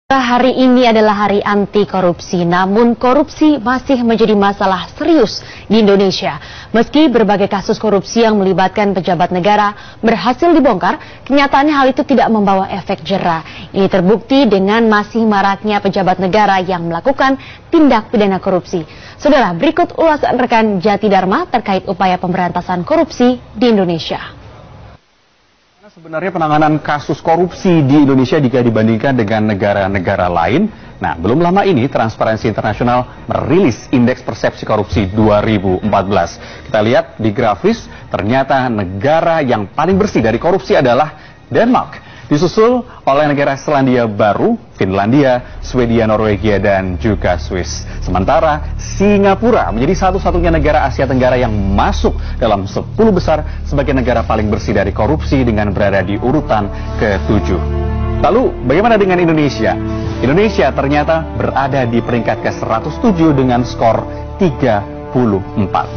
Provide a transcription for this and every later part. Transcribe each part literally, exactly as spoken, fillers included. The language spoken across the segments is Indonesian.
Hari ini adalah hari anti korupsi, namun korupsi masih menjadi masalah serius di Indonesia. Meski berbagai kasus korupsi yang melibatkan pejabat negara berhasil dibongkar, kenyataannya hal itu tidak membawa efek jera. Ini terbukti dengan masih maraknya pejabat negara yang melakukan tindak pidana korupsi. Saudara, berikut ulasan rekan Jati Dharma terkait upaya pemberantasan korupsi di Indonesia. Sebenarnya penanganan kasus korupsi di Indonesia jika dibandingkan dengan negara-negara lain. Nah, belum lama ini Transparency International merilis Indeks Persepsi Korupsi dua ribu empat belas. Kita lihat di grafis, ternyata negara yang paling bersih dari korupsi adalah Denmark. Disusul oleh negara Selandia Baru, Finlandia, Swedia, Norwegia, dan juga Swiss. Sementara Singapura menjadi satu-satunya negara Asia Tenggara yang masuk dalam sepuluh besar sebagai negara paling bersih dari korupsi dengan berada di urutan ketujuh. Lalu bagaimana dengan Indonesia? Indonesia ternyata berada di peringkat ke seratus tujuh dengan skor tiga puluh empat.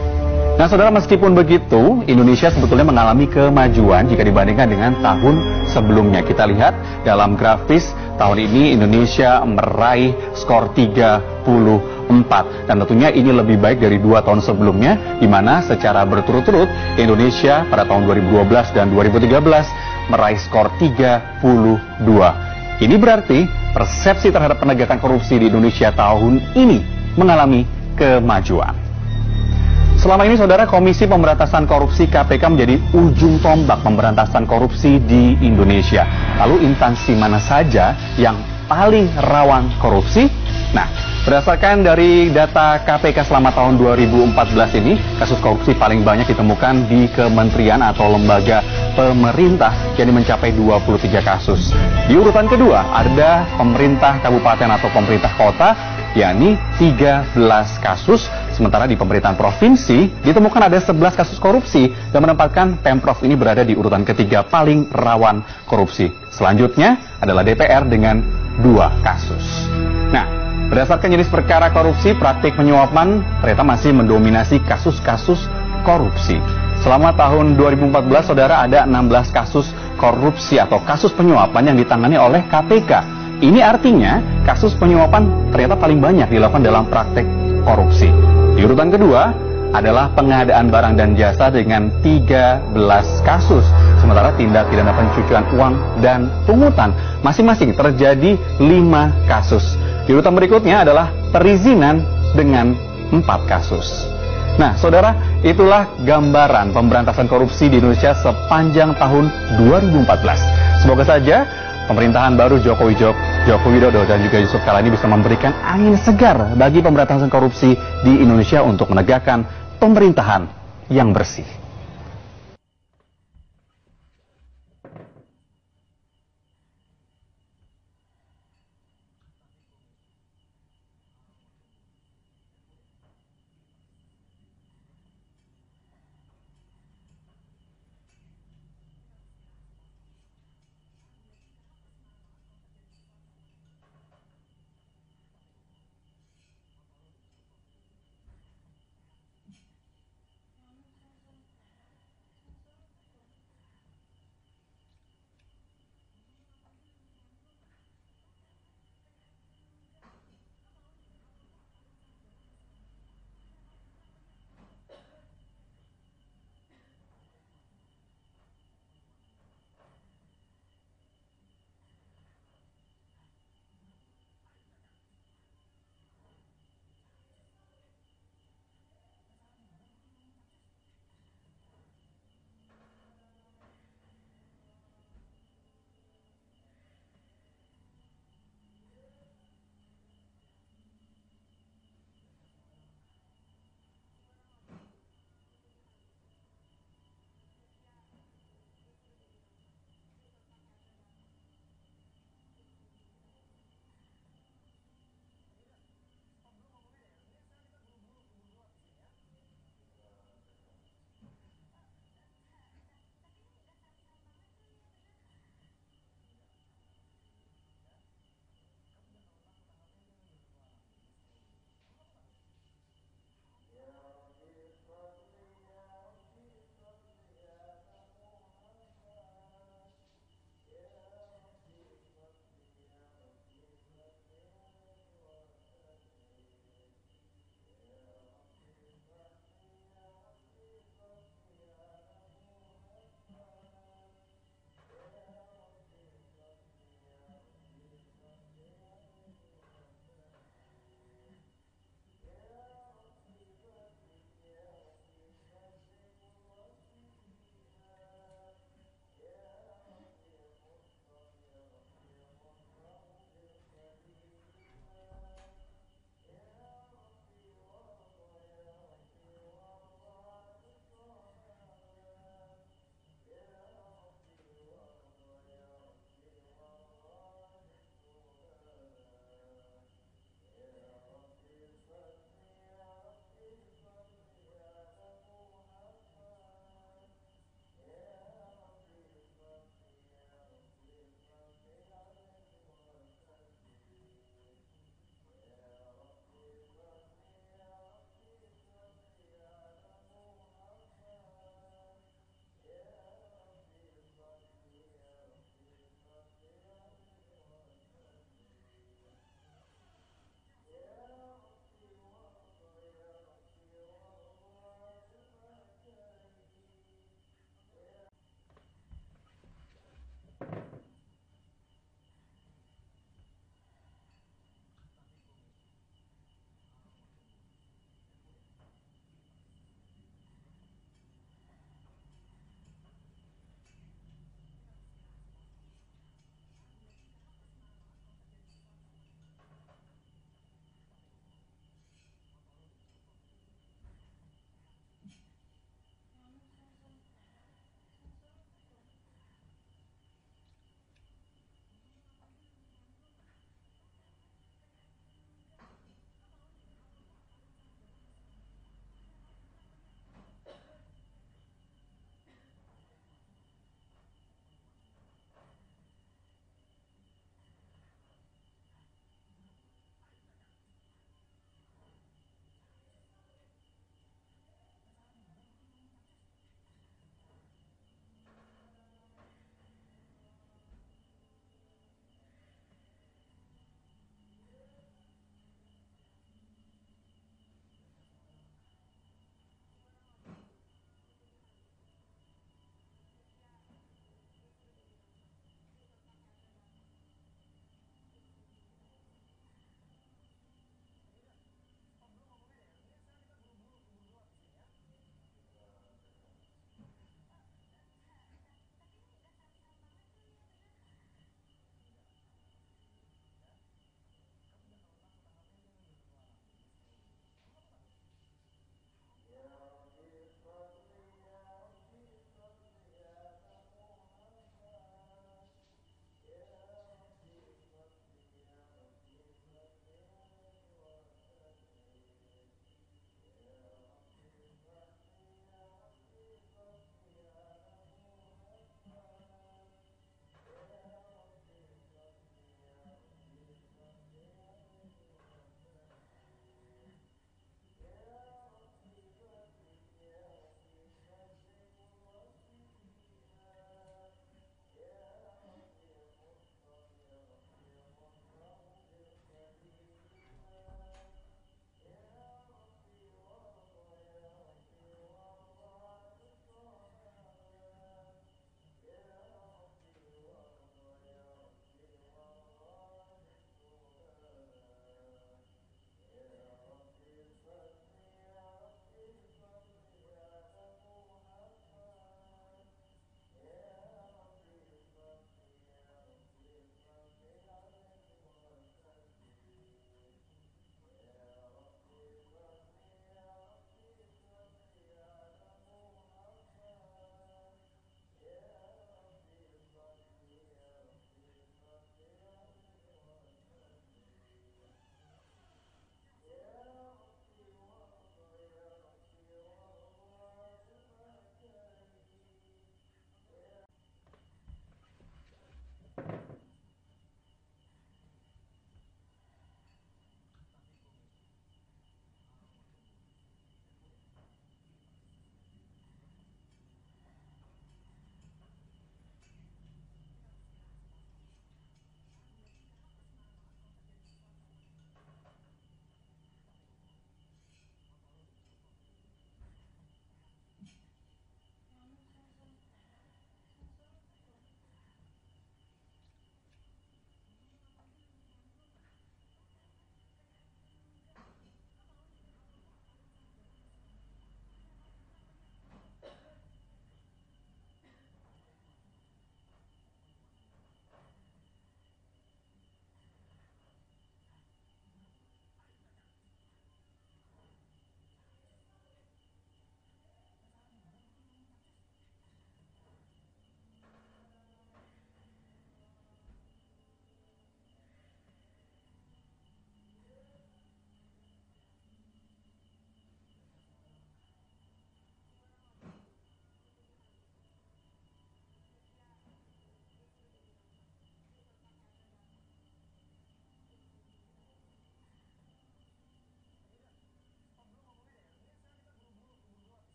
Nah saudara, meskipun begitu, Indonesia sebetulnya mengalami kemajuan jika dibandingkan dengan tahun sebelumnya. Kita lihat dalam grafis, tahun ini Indonesia meraih skor tiga puluh empat. Dan tentunya ini lebih baik dari dua tahun sebelumnya, di mana secara berturut-turut Indonesia pada tahun dua ribu dua belas dan dua ribu tiga belas meraih skor tiga puluh dua. Ini berarti persepsi terhadap penegakan korupsi di Indonesia tahun ini mengalami kemajuan. Selama ini, saudara, Komisi Pemberantasan Korupsi K P K menjadi ujung tombak pemberantasan korupsi di Indonesia. Lalu instansi mana saja yang paling rawan korupsi? Nah, berdasarkan dari data K P K selama tahun dua ribu empat belas ini, kasus korupsi paling banyak ditemukan di kementerian atau lembaga pemerintah, yang mencapai dua puluh tiga kasus. Di urutan kedua ada pemerintah kabupaten atau pemerintah kota, yakni tiga belas kasus. Sementara di pemerintahan provinsi ditemukan ada sebelas kasus korupsi dan menempatkan Pemprov ini berada di urutan ketiga paling rawan korupsi. Selanjutnya adalah D P R dengan dua kasus. Nah, berdasarkan jenis perkara korupsi, praktik penyuapan ternyata masih mendominasi kasus-kasus korupsi. Selama tahun dua ribu empat belas, saudara, ada enam belas kasus korupsi atau kasus penyuapan yang ditangani oleh K P K. Ini artinya kasus penyuapan ternyata paling banyak dilakukan dalam praktek korupsi. Di urutan kedua adalah pengadaan barang dan jasa dengan tiga belas kasus. Sementara tindak pidana pencucian uang dan pungutan masing-masing terjadi lima kasus. Di urutan berikutnya adalah perizinan dengan empat kasus. Nah, saudara, itulah gambaran pemberantasan korupsi di Indonesia sepanjang tahun dua ribu empat belas. Semoga saja pemerintahan baru Joko Widodo dan juga Yusuf Kala ini bisa memberikan angin segar bagi pemberantasan korupsi di Indonesia untuk menegakkan pemerintahan yang bersih.